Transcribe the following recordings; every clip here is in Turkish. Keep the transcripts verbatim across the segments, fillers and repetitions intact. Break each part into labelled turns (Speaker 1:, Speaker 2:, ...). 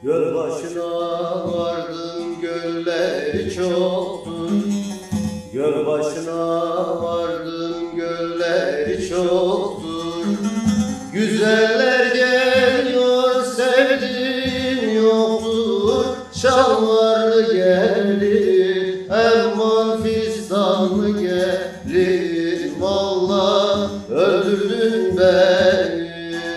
Speaker 1: Göl başına vardım gölleri çoktur. Göl başına vardım gölleri çoktur. Güzeller geliyor sevdiğim yoktur. Şalvarlı gelir elman fistanlı gelir. Vallahi öldürdün beni.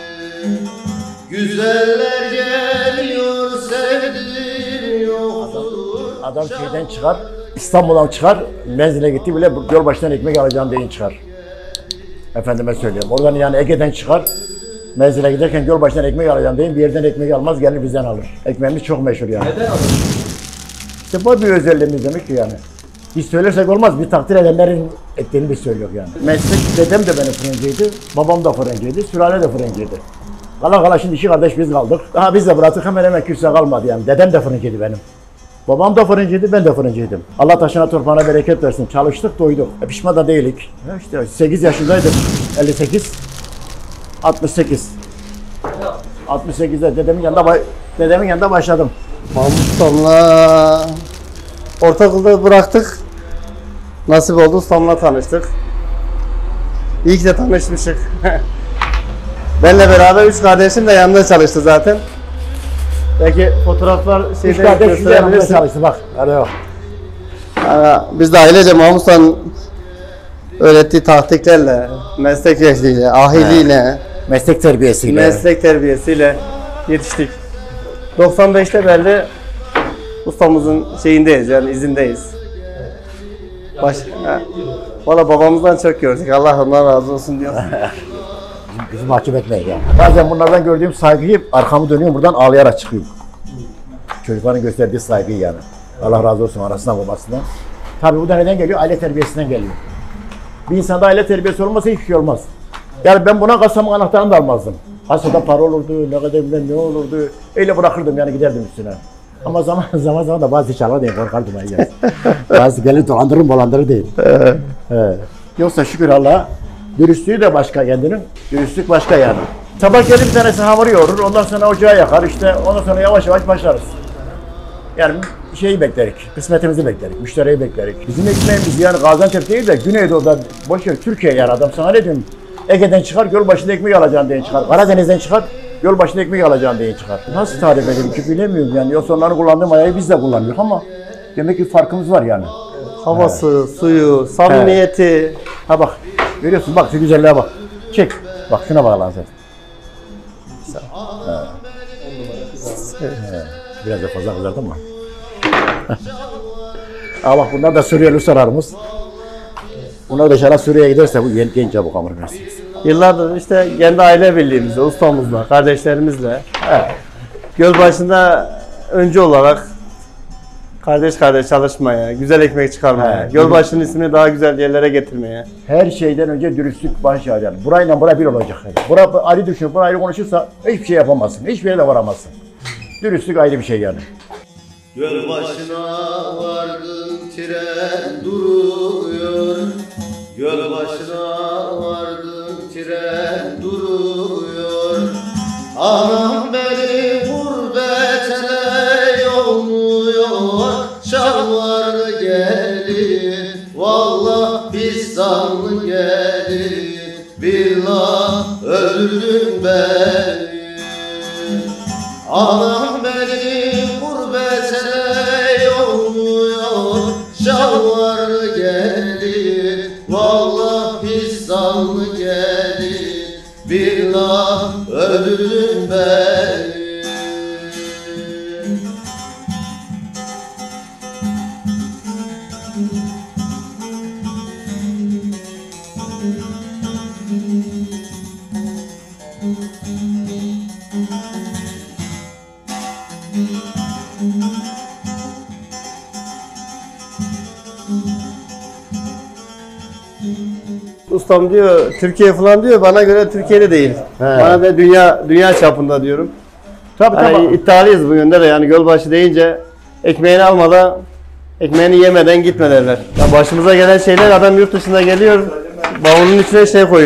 Speaker 1: Güzeller geliyor sevdiğim yoktur.
Speaker 2: Adam, adam şeyden çıkar, İstanbul'dan çıkar, menzile gitti bile göl başından ekmek alacağım deyin çıkar. Efendime söylüyorum. Oradan yani Ege'den çıkar, menzile giderken göl başından ekmek alacağım deyin, bir yerden ekmek almaz, gelir bizden alır. Ekmeğimiz çok meşhur yani.
Speaker 1: Neden alır?
Speaker 2: İşte bu bir özelliğimiz demek ki yani. Biz söylersek olmaz, bir takdir edenlerin ettiğini biz söylüyor yani. Meslek, dedem de benim fırıncıydı, babam da fırıncıydı, sülale de fırıncıydı. Kala kala şimdi iki kardeş biz kaldık. Daha biz de bıraktık, hemen hemen kimse kalmadı yani. Dedem de fırıncıydı benim. Babam da fırıncıydı, ben de fırıncıydım. Allah taşına torpağına bereket versin. Çalıştık, doyduk. E, pişman da değilik. Ya işte sekiz yaşındaydım. elli sekiz. altmış sekiz. altmış sekizde dedemin yanında dedemin yanında başladım.
Speaker 3: Mahmut Ustam'la ortaokulda bıraktık. Nasip oldu, Ustam'la tanıştık. İyi ki de tanışmışık. Benle beraber üç kardeşim de yanında çalıştı zaten. Belki fotoğraflar
Speaker 2: Üç kardeş de yanında çalıştı bak. Hadi bak.
Speaker 3: Yani biz de ailece Mahmut Usta'nın öğrettiği taktiklerle, meslek ehliyle, ahiliyle,
Speaker 2: Meslek terbiyesiyle.
Speaker 3: meslek terbiyesiyle yetiştik. doksan beşte belli ustamızın şeyindeyiz yani izindeyiz. Baş, Valla babamızdan çok gördük. Allah ondan razı olsun diyor.
Speaker 2: Bizi mahcup etmeyin yani. Bazen bunlardan gördüğüm saygıyı arkamı dönüyorum buradan ağlayarak çıkıyorum. Çocukların gösterdiği saygıyı yani. Allah razı olsun arasından babasından. Tabii bu da neden geliyor? Aile terbiyesinden geliyor. Bir insanda aile terbiyesi olmasa hiçbir şey olmaz. Yani ben buna kasamın anahtarını da almazdım. Kasada para olurdu, ne kadar bilmem ne olurdu. Öyle bırakırdım yani giderdim üstüne. Ama zaman zaman zaman da bazı çalar diye korkardım ben yani. Bazı gelir dolandırır dolandırır değil. He. Yoksa şükür Allah'a dürüstlüğü de başka kendinin. Dürüstlük başka yani. Sabah gelip bir tanesi hamur yoğurur, ondan sonra ocağı yakar işte, ondan sonra yavaş yavaş başlarız. Yani şeyi beklerik, kısmetimizi beklerik, müşteriyi beklerik. Bizim ekmeğimiz yani Gaziantep değil de Güneydoğu'da, boş ver Türkiye yani adam sana ne diyeyim? Ege'den çıkar, göl başında ekmek alacağım diye çıkar. Karadeniz'den çıkar, göl başında ekmek alacağım diye çıkar. Nasıl tarif edeyim ki bilemiyorum yani. Yoksa onların kullandığı mayayı biz de kullanıyoruz ama demek ki farkımız var yani.
Speaker 3: Havası, evet. Suyu, samimiyeti.
Speaker 2: Evet. Ha bak, görüyorsun bak şu güzelliğe bak. Çek, bak şuna bak lan sen. Evet. Evet. Biraz da fazla kızardın mı? Aa bak bunlar da Suriyeli ustalarımız. Bunlar da inşallah Suriye'ye giderse bu genç çabuk hamur versiniz.
Speaker 3: Yıllardır işte kendi aile birliğimizle, ustamızla, kardeşlerimizle
Speaker 2: Evet.
Speaker 3: göl başında öncü olarak kardeş kardeş çalışmaya, güzel ekmek çıkarmaya,
Speaker 2: Evet.
Speaker 3: göl başının ismini daha güzel yerlere getirmeye.
Speaker 2: Her şeyden önce dürüstlük başlar yani. Burayla bura bir olacak. Yani. Bura ayrı düşün, bura ayrı konuşursa hiçbir şey yapamazsın. Hiçbir yere de varamazsın. Dürüstlük ayrı bir şey yani.
Speaker 1: Göl başına vardım tren duruyor. Göl başına vardım tren duruyor. Anam beni gurbetine yolluyor. Şalvarlı gelir, vallahi pistanlı gelir. Billah öldürdün beni. Anam beni gurbetine yolluyor. Şalvarlı gelir, vallahi pistanlı gelir. Billah öldürdün beni.
Speaker 3: Ustam diyor Türkiye falan diyor, bana göre Türkiye'de değil.
Speaker 2: He.
Speaker 3: Bana da dünya dünya çapında diyorum.
Speaker 2: Tabii
Speaker 3: Yani
Speaker 2: tabii.
Speaker 3: iddialıyız bu yönde de yani Gölbaşı deyince ekmeğini almadan, ekmeğini yemeden gitme derler. Ya başımıza gelen şeyler, adam yurt dışında geliyor, bavulun içine şey koyuyor.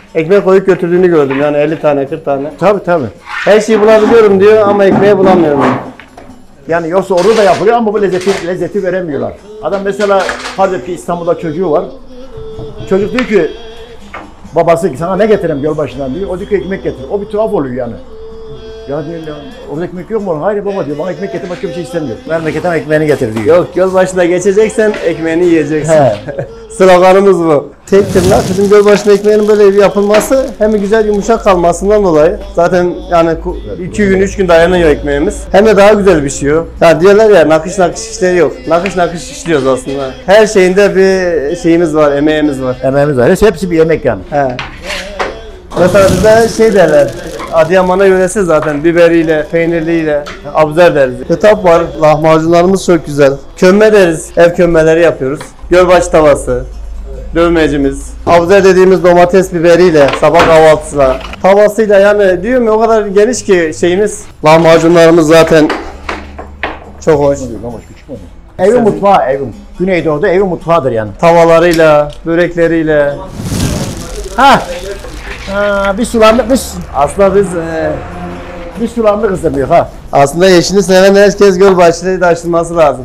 Speaker 3: ekmek koyup götürdüğünü gördüm. Yani elli tane, kırk tane.
Speaker 2: Tabii tabii.
Speaker 3: Her şeyi bulabiliyorum diyor ama ekmeği bulamıyorum.
Speaker 2: Yani yoksa orada da yapılıyor ama bu lezzeti, lezzeti veremiyorlar. Adam mesela hazır ki İstanbul'da çocuğu var. Çocuk diyor ki babası sana ne getireyim Gölbaşı'ndan diyor. O diyor ki ekmek getir. O bir tuhaf oluyor yani. Ya diyor ya, orada ekmek yok mu? Hayır baba diyor, bana ekmek getir, başka bir şey istemiyor. Memleketten ekmeğini getir diyor.
Speaker 3: Yok, Gölbaşı'na geçeceksen ekmeğini yiyeceksin.
Speaker 2: He.
Speaker 3: Sloganımız bu. Tek tırnak bizim Gölbaşı'nda ekmeğinin böyle yapılması hem güzel yumuşak kalmasından dolayı zaten yani iki gün üç gün dayanıyor ekmeğimiz. Hem de daha güzel pişiyor. Yani diyorlar ya nakış nakış işleri yok. Nakış nakış işliyoruz aslında. Her şeyinde bir şeyimiz var, emeğimiz var.
Speaker 2: Emeğimiz var. Hepsi bir yemek yani.
Speaker 3: He. Mesela bize şey derler, Adıyaman'a yöresi zaten biberiyle, peynirliyle, abzer deriz. Ketap var, lahmacunlarımız çok güzel. Kömbe deriz, ev kömbeleri yapıyoruz. Gölbaşı tavası, dövmecimiz. Abzer dediğimiz domates biberiyle, sabah kahvaltısına. Tavasıyla yani diyorum ya o kadar geniş ki şeyimiz. Lahmacunlarımız zaten çok hoş.
Speaker 2: Evin mutfağı, evin. Güneydoğu'da evin mutfağıdır yani.
Speaker 3: Tavalarıyla, börekleriyle.
Speaker 2: Ha. Ha, bir sulandık biz.
Speaker 3: Aslında biz e,
Speaker 2: Bir sulandık ısırmıyor ha.
Speaker 3: aslında eşini seven herkes Gölbaşı'ya taşınması lazım.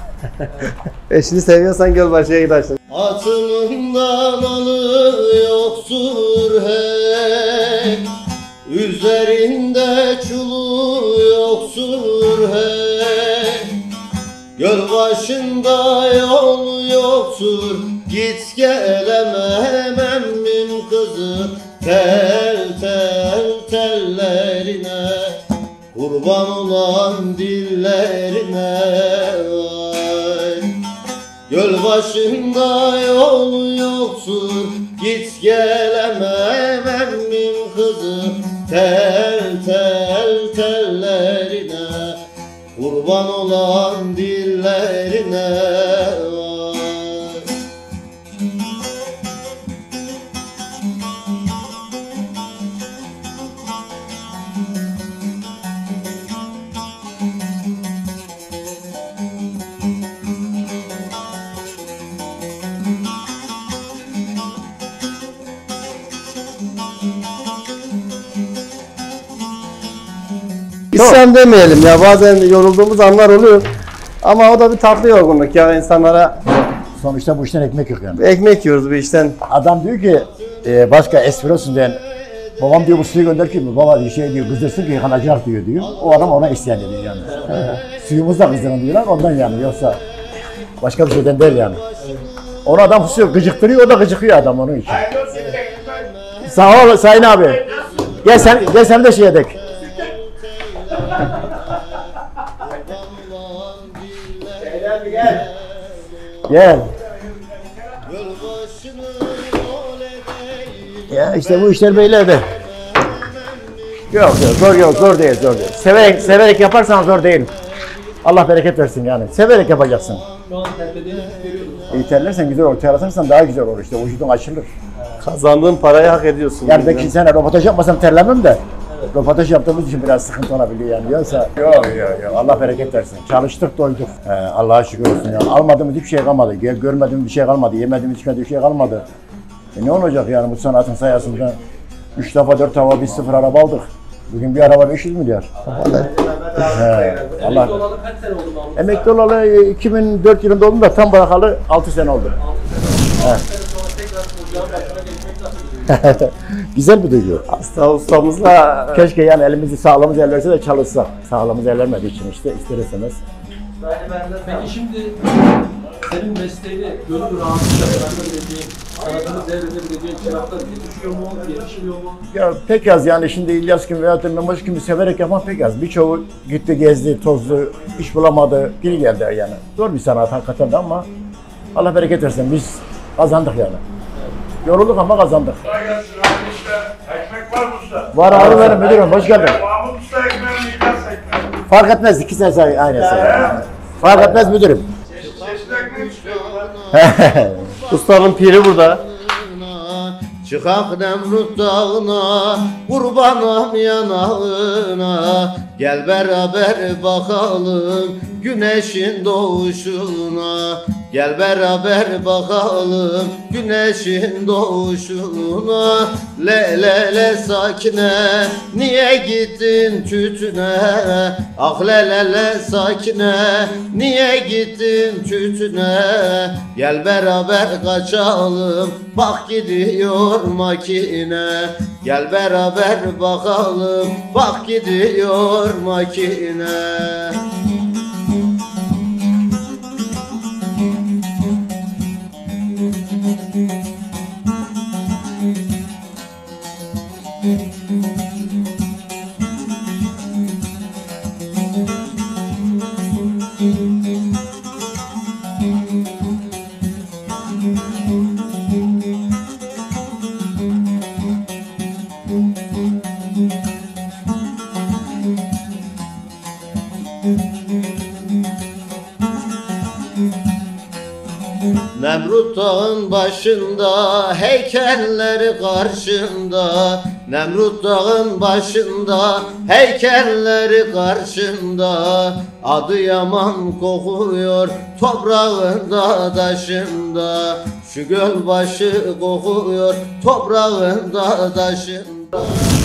Speaker 3: Eşini seviyorsan Gölbaşı'ya git taşın.
Speaker 1: Atımından alı yoktur hey, üzerinde çulu yoktur hey. Gölbaşında yol yoktur, git gelemem emmim kızı. Tel tel tellerine, kurban olan dillerine vay. Gölbaşında yol yoktur, git gelemem emmim kızı. Tel tel tellerine, kurban olan dillerine vay.
Speaker 3: İsyan demeyelim ya, bazen yorulduğumuz anlar oluyor. Ama o da bir tatlı yorgunluk ya insanlara.
Speaker 2: Sonuçta bu işten ekmek yok yani.
Speaker 3: Ekmek yiyoruz bu işten.
Speaker 2: Adam diyor ki e, başka espri olsun diyen babam diyor bu suyu gönder ki baba diyor şey diyor kızdırsın ki yıkanacak diyor diyor. O adam ona isyan ediyor yani. Suyumuz da kızdırın diyorlar ondan yani, yoksa başka bir şeyden değil yani. Onu adam pusuyor, gıcıktırıyor, o da gıcıkıyor adam onun için. Sağ ol Sayın abi. Gel sen, gel sen de şey edek. Gel. Ya işte bu işler böyle de. Yok yok zor yok zor değil zor değil. Severek severek yaparsan zor değil. Allah bereket versin yani. Severek yapacaksın.
Speaker 4: Şu an terlediğini görüyoruz.
Speaker 2: İyi terlersen güzel olur. Terlersen daha güzel olur işte. Vücudun açılır.
Speaker 3: Kazandığın parayı hak ediyorsun.
Speaker 2: Yani belki sen röportaj yapmasam terlemem de. Röportaj yaptığımız için biraz sıkıntı olabiliyor yani. Yoksa yok yok yok. Allah bereket versin. Çalıştık doyduk. He, Allah'a şükür olsun yani. Almadığımız hiçbir şey kalmadı. Görmediğimiz bir şey kalmadı. Yemediğimiz içmediğimiz bir şey kalmadı. E ne olacak yani bu sanatın sayesinde? Üç defa dört defa biz sıfır araba aldık. Bugün bir araba beş yüz milyar. He, Allah.
Speaker 4: Emekli olalı kaç sene oldu Mahmut?
Speaker 2: Emekli olalı iki bin dört yılında oldum da tam bırakalı altı sene oldu.
Speaker 4: Sonra tekrar ocağın başına geçmek nasıl?
Speaker 2: Güzel bir duygu.
Speaker 3: Hasta ustamızla
Speaker 2: Keşke yani elimizi sağlığımız el verse de çalışsak. Sağlığımız el vermediği için işte ister istemez.
Speaker 4: Peki şimdi senin mesleğini gönül rahatsızlıkla bırakabileceğin, sanatını devredebileceğin çıraklar yetişiyor mu, yetişmiyor mu?
Speaker 2: Ya pek az yani şimdi İlyas gibi veya da Mehmet gibi severek yapan pek az. Birçoğu gitti gezdi, tozdu, iş bulamadı, geri geldi yani. Zor bir sanat hakikaten de ama Allah bereket versin biz kazandık yani. Yorulduk ama kazandık.
Speaker 5: Ekmek var mı usta?
Speaker 2: Var abi benim müdürüm, hoş geldin.
Speaker 5: Mahmut usta ekmeğini yıkarsa ekmek.
Speaker 2: Fark etmez, iki sene say- aynı say. Fark etmez müdürüm.
Speaker 5: Çeşitli ekmek istiyorlar.
Speaker 3: ustanın piri burada.
Speaker 1: Çıkak Nemrut dağına, kurbanım yanağına. Gel beraber bakalım güneşin doğuşuna. Gel beraber bakalım güneşin doğuşuna. Le le le sakine, niye gittin tütüne? Ah le le le sakine, niye gittin tütüne? Gel beraber kaçalım, bak gidiyor makine. Gel beraber bakalım, bak gidiyor makine. Nemrut dağın başında, heykelleri karşında. Nemrut dağın başında, heykelleri karşında. Adıyaman kokuyor toprağında taşında. Şu göl başı kokuyor toprağında taşında.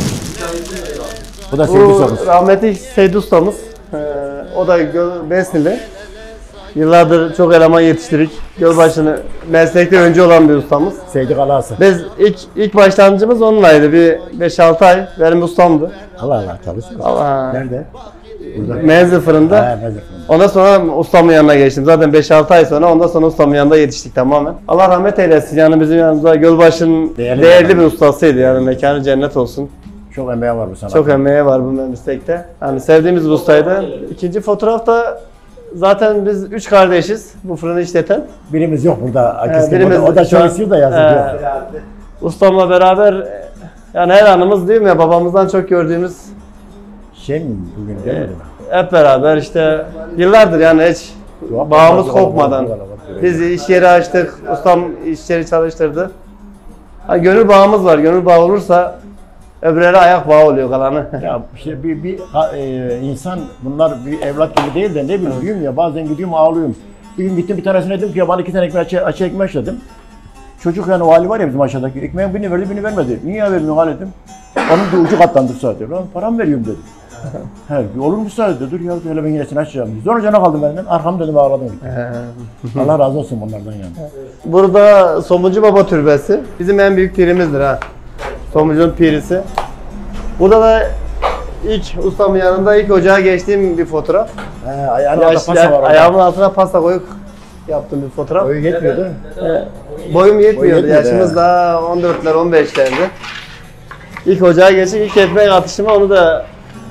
Speaker 2: Bu da sevgi
Speaker 3: Bu
Speaker 2: sorusu.
Speaker 3: rahmetli Seydi ustamız. Ee, o da Göl- Besnili. Yıllardır çok eleman yetiştirdik. Gölbaşı'nı meslekte önce olan bir ustamız.
Speaker 2: Sevgi kalası.
Speaker 3: Biz ilk ilk başlangıcımız onunlaydı. Bir beş altı ay benim ustamdı.
Speaker 2: Allah Allah çalışsın.
Speaker 3: Allah.
Speaker 2: Nerede? Burada.
Speaker 3: Menzil fırında.
Speaker 2: Ha, menzil fırında.
Speaker 3: Ondan sonra ustamın yanına geçtim. Zaten beş altı ay sonra ondan sonra ustamın yanında yetiştik tamamen. Allah rahmet eylesin. Yani bizim yanımızda Gölbaşı'nın
Speaker 2: Değerli
Speaker 3: değerli,
Speaker 2: bir
Speaker 3: bir ustasıydı. Yani mekanı cennet olsun.
Speaker 2: Çok emeği var bu sanatta.
Speaker 3: Çok emeği var bu meslekte. Yani sevdiğimiz bir ustaydı. İkinci fotoğrafta zaten biz üç kardeşiz bu fırını işleten.
Speaker 2: Birimiz yok burada.
Speaker 3: Ee,
Speaker 2: Akis'te.
Speaker 3: birimiz
Speaker 2: o da
Speaker 3: şu an-
Speaker 2: çalışıyor da yazık
Speaker 3: Ee,
Speaker 2: yok.
Speaker 3: Ustamla beraber yani her anımız değil mi ya babamızdan çok gördüğümüz
Speaker 2: Şey mi bugün değil mi?
Speaker 3: hep beraber işte yıllardır yani hiç
Speaker 2: Yok,
Speaker 3: bağımız
Speaker 2: yok, yok,
Speaker 3: kopmadan.
Speaker 2: yok, yok, yok.
Speaker 3: Biz iş yeri açtık, ustam iş yeri çalıştırdı. Ha, gönül bağımız var, gönül bağı olursa öbürleri ayak bağı oluyor kalanı.
Speaker 2: Ya işte bir, bir ha, e, insan bunlar bir evlat gibi değil de ne bileyim büyüyorum ya bazen gidiyorum ağlıyorum. Bir gün gittim bir tanesine dedim ki ya bana iki tane ekmek açı, açı ekmek dedim. Çocuk yani o hali var ya bizim aşağıdaki ekmeğin birini verdi birini vermedi. Niye vermiyorsun hal dedim. Onun bir ucu katlandı sadece. Lan param veriyorum dedim. He, olur mu sadece dur ya öyle ben yine seni açacağım. Sonra cana kaldım benden arkam dedim ağladım. Allah razı olsun bunlardan yani.
Speaker 3: Burada Somuncu Baba Türbesi bizim en büyük pirimizdir ha. Somuncu'nun pirisi. Burada da ilk ustamın yanında ilk ocağa geçtiğim bir fotoğraf.
Speaker 2: He, ayağının altında
Speaker 3: Yaş-
Speaker 2: pasta var orada.
Speaker 3: ayağımın altına pasta koyup yaptığım bir fotoğraf.
Speaker 2: Boyu yetmiyordu.
Speaker 3: Boyum yetmiyordu.
Speaker 2: yetmedi,
Speaker 3: Yaşımız
Speaker 2: he.
Speaker 3: daha on dörtler on beşlerdi. İlk ocağa geçip ilk ekmek atışımı onu da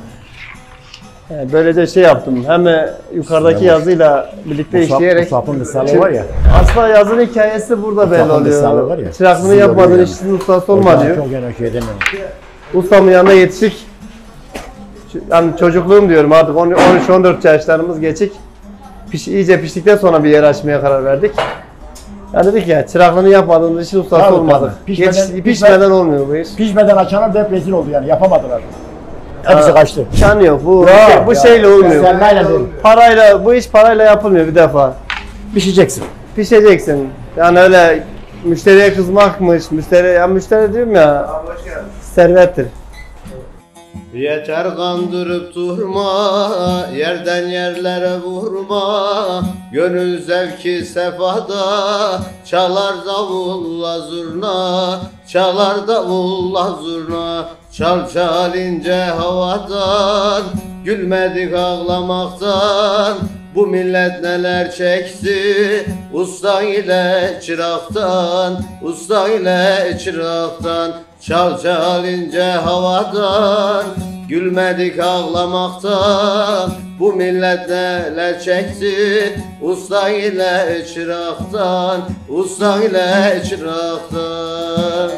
Speaker 3: yani böylece şey yaptım. Hem yukarıdaki
Speaker 2: Şuraya bak.
Speaker 3: yazıyla birlikte işleyerek.
Speaker 2: Musab'ın misali var ya.
Speaker 3: Aslında yazının hikayesi burada belli
Speaker 2: Musab'ın misali var
Speaker 3: oluyor.
Speaker 2: ya.
Speaker 3: Çıraklığını
Speaker 2: Sizi
Speaker 3: yapmadığın
Speaker 2: yoruyor
Speaker 3: işin ustası olma
Speaker 2: Hocam
Speaker 3: diyor.
Speaker 2: Çok yani şey demiyorum.
Speaker 3: Ustamın yanına yetiştik. Yani çocukluğum diyorum artık on üç on dört yaşlarımız geçik. Piş, iyice piştikten sonra bir yer açmaya karar verdik. Ya dedik ya çıraklığını yapmadığımız için ustası
Speaker 2: Tabii,
Speaker 3: olmadık.
Speaker 2: tabii.
Speaker 3: Pişmeden,
Speaker 2: Pişmeden-
Speaker 3: pişmeden olmuyor bu iş.
Speaker 2: Pişmeden açanlar da hep rezil oldu yani yapamadılar. Hepsi
Speaker 3: Ha.
Speaker 2: kaçtı.
Speaker 3: Şan yok. Bu,
Speaker 2: Ya,
Speaker 3: bu, şey- bu
Speaker 2: ya.
Speaker 3: şeyle olmuyor.
Speaker 2: Sermayla değil.
Speaker 3: Parayla bu iş parayla yapılmıyor bir defa.
Speaker 2: Pişeceksin.
Speaker 3: Pişeceksin. Yani öyle müşteriye kızmakmış, müşteri ya müşteri diyorum ya. Servettir.
Speaker 1: Yeter kandırıp durma, yerden yerlere vurma. Gönül zevki sefada, çalar davulla zurna. Çalar davulla zurna, çal çal ince havadan. Gülmedik ağlamaktan, bu millet neler çekti. Usta ile çıraktan, usta ile çıraktan. Çal çal ince havadan, gülmedik ağlamaktan. Bu millet neler çekti, usta ile çıraktan, usta ile çıraktan.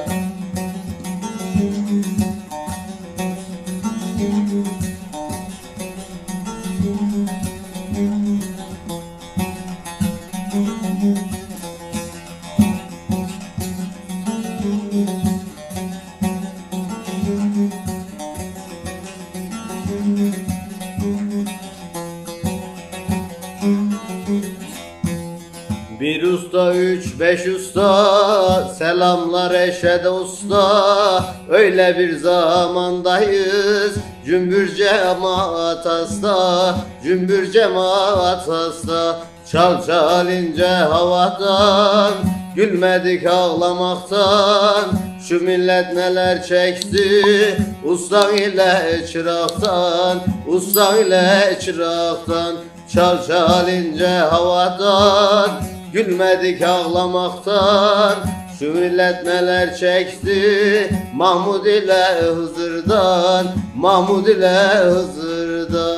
Speaker 1: usta, üç beş usta, selamlar Eşede usta. Öyle bir zamandayız, cümbür cemaat hasta, cümbür cemaat hasta. Çal çal ince havadan, gülmedik ağlamaktan. Şu millet neler çekti, usta ile çıraktan, usta ile çıraktan. Çal çal ince havadan, gülmedik ağlamaktan. Şu millet neler çekti, Mahmud ile Hızır'dan, Mahmud ile Hızır'dan.